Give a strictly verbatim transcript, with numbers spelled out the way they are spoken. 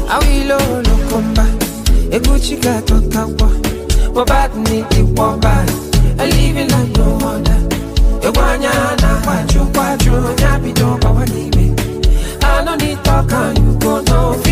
Awilo no komba, eguchika tokawa. Wabat ni tiwaba, a living like no other. Ewanya na kwachu kwachu, nyapi do bawanibe. I don't need talk and you go no.